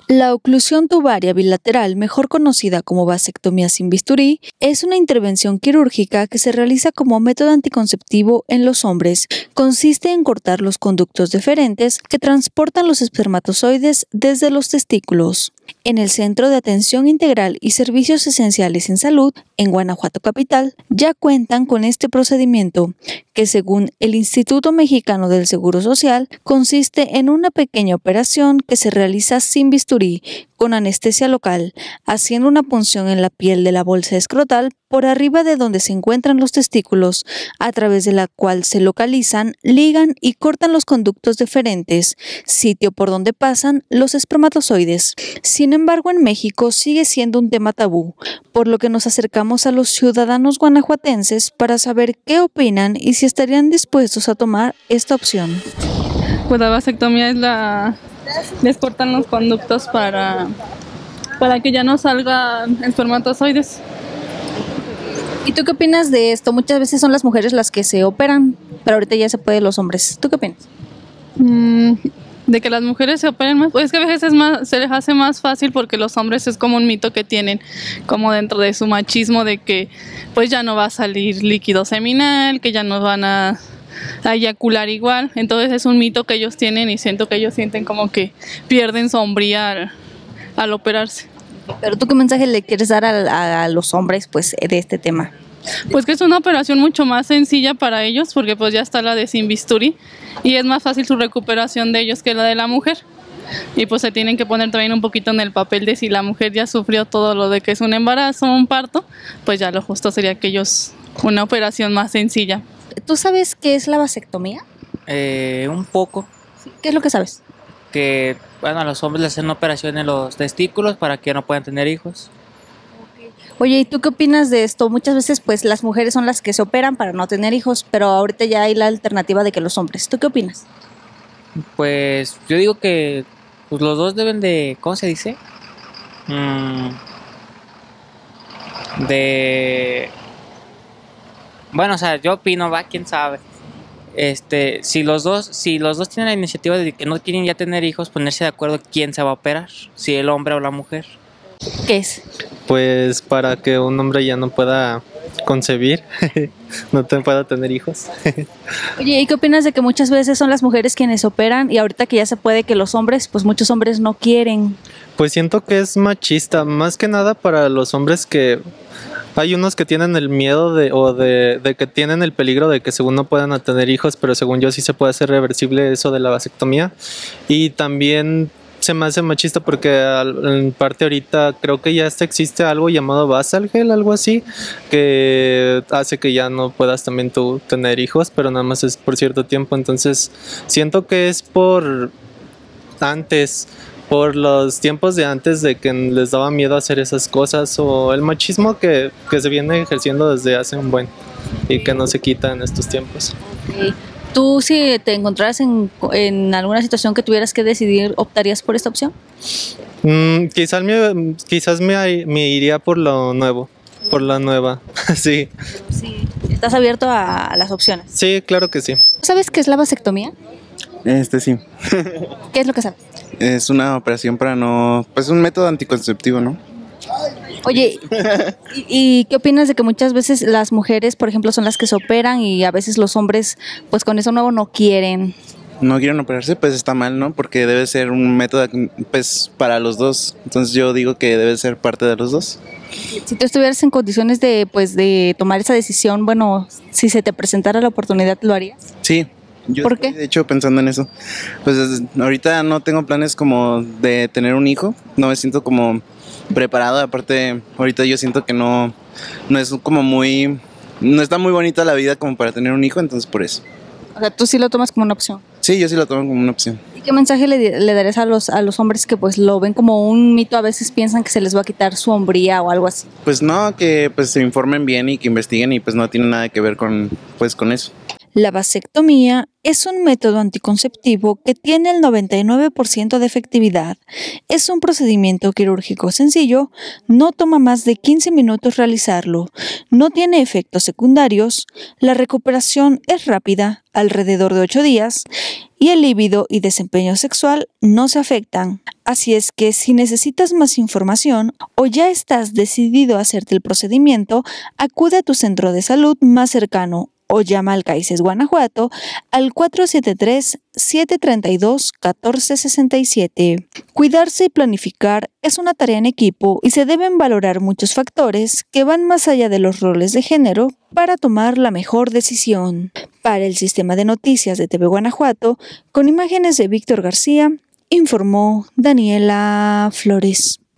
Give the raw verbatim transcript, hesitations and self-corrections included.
La oclusión tubaria bilateral, mejor conocida como vasectomía sin bisturí, es una intervención quirúrgica que se realiza como método anticonceptivo en los hombres. Consiste en cortar los conductos deferentes que transportan los espermatozoides desde los testículos. En el Centro de Atención Integral y Servicios Esenciales en Salud, en Guanajuato capital, ya cuentan con este procedimiento, que según el Instituto Mexicano del Seguro Social, consiste en una pequeña operación que se realiza sin bisturí, con anestesia local, haciendo una punción en la piel de la bolsa escrotal por arriba de donde se encuentran los testículos, a través de la cual se localizan, ligan y cortan los conductos deferentes, sitio por donde pasan los espermatozoides. Sin embargo, en México sigue siendo un tema tabú, por lo que nos acercamos a los ciudadanos guanajuatenses para saber qué opinan y si estarían dispuestos a tomar esta opción. Pues la vasectomía es la... les cortan los conductos para, para que ya no salgan espermatozoides. ¿Y tú qué opinas de esto? Muchas veces son las mujeres las que se operan, pero ahorita ya se puede los hombres. ¿Tú qué opinas? Mm, de que las mujeres se operen más, pues es que a veces es más, se les hace más fácil porque los hombres es como un mito que tienen, como dentro de su machismo, de que pues ya no va a salir líquido seminal, que ya no van a a eyacular igual. Entonces es un mito que ellos tienen y siento que ellos sienten como que pierden su hombría al, al operarse. Pero ¿tú qué mensaje le quieres dar a, a los hombres pues de este tema? Pues que es una operación mucho más sencilla para ellos porque pues ya está la de sin bisturí y es más fácil su recuperación de ellos que la de la mujer. Y pues se tienen que poner también un poquito en el papel de si la mujer ya sufrió todo lo de que es un embarazo o un parto, pues ya lo justo sería que ellos una operación más sencilla. ¿Tú sabes qué es la vasectomía? Eh, un poco. ¿Qué es lo que sabes? Que, bueno, a los hombres les hacen una operación en los testículos para que no puedan tener hijos. Oye, ¿y tú qué opinas de esto? Muchas veces pues las mujeres son las que se operan para no tener hijos, pero ahorita ya hay la alternativa de que los hombres. ¿Tú qué opinas? Pues yo digo que pues, los dos deben de, ¿cómo se dice? Mm, de... Bueno, o sea, yo opino, va, quién sabe. Este, si los dos, si los dos tienen la iniciativa de que no quieren ya tener hijos, ponerse de acuerdo quién se va a operar, si el hombre o la mujer. ¿Qué es? Pues para que un hombre ya no pueda concebir, no te pueda tener hijos. Oye, ¿y qué opinas de que muchas veces son las mujeres quienes operan y ahorita que ya se puede que los hombres, pues muchos hombres no quieren? Pues siento que es machista, más que nada para los hombres que hay unos que tienen el miedo de o de, de que tienen el peligro de que según no puedan tener hijos, pero según yo sí se puede hacer reversible eso de la vasectomía. Y también se me hace machista porque en parte ahorita creo que ya hasta existe algo llamado basal gel, algo así, que hace que ya no puedas también tú tener hijos, pero nada más es por cierto tiempo. Entonces siento que es por antes, por los tiempos de antes de que les daba miedo hacer esas cosas o el machismo que, que se viene ejerciendo desde hace un buen y que no se quita en estos tiempos. Okay. ¿Tú si te encontraras en, en alguna situación que tuvieras que decidir, optarías por esta opción? Mm, quizás me, quizás me, me iría por lo nuevo, por la nueva, sí. Sí. ¿Estás abierto a, a las opciones? Sí, claro que sí. ¿Sabes qué es la vasectomía? Este sí. ¿Qué es lo que sabes? Es una operación para no... Pues un método anticonceptivo, ¿no? Oye, ¿y, ¿y qué opinas de que muchas veces las mujeres, por ejemplo, son las que se operan y a veces los hombres, pues con eso nuevo no quieren? No quieren operarse, pues está mal, ¿no? Porque debe ser un método, pues, para los dos. Entonces yo digo que debe ser parte de los dos. Si tú estuvieras en condiciones de, pues, de tomar esa decisión, bueno, si se te presentara la oportunidad, ¿lo harías? Sí. Yo ¿Por estoy, qué? de hecho, pensando en eso. Pues ahorita no tengo planes como de tener un hijo. No me siento como preparado. Aparte, ahorita yo siento que no, no es como muy... No está muy bonita la vida como para tener un hijo, entonces por eso. O sea, tú sí lo tomas como una opción. Sí, yo sí lo tomo como una opción. ¿Y qué mensaje le, le darías a los, a los hombres que pues lo ven como un mito? A veces piensan que se les va a quitar su hombría o algo así. Pues no, que pues se informen bien y que investiguen y pues no tiene nada que ver con, pues, con eso. La vasectomía es un método anticonceptivo que tiene el noventa y nueve por ciento de efectividad. Es un procedimiento quirúrgico sencillo, no toma más de quince minutos realizarlo, no tiene efectos secundarios, la recuperación es rápida, alrededor de ocho días, y el líbido y desempeño sexual no se afectan. Así es que si necesitas más información o ya estás decidido a hacerte el procedimiento, acude a tu centro de salud más cercano o llama al CAICES Guanajuato al cuatro siete tres, siete tres dos, uno cuatro seis siete. Cuidarse y planificar es una tarea en equipo y se deben valorar muchos factores que van más allá de los roles de género para tomar la mejor decisión. Para el Sistema de Noticias de T V Guanajuato, con imágenes de Víctor García, informó Daniela Flores.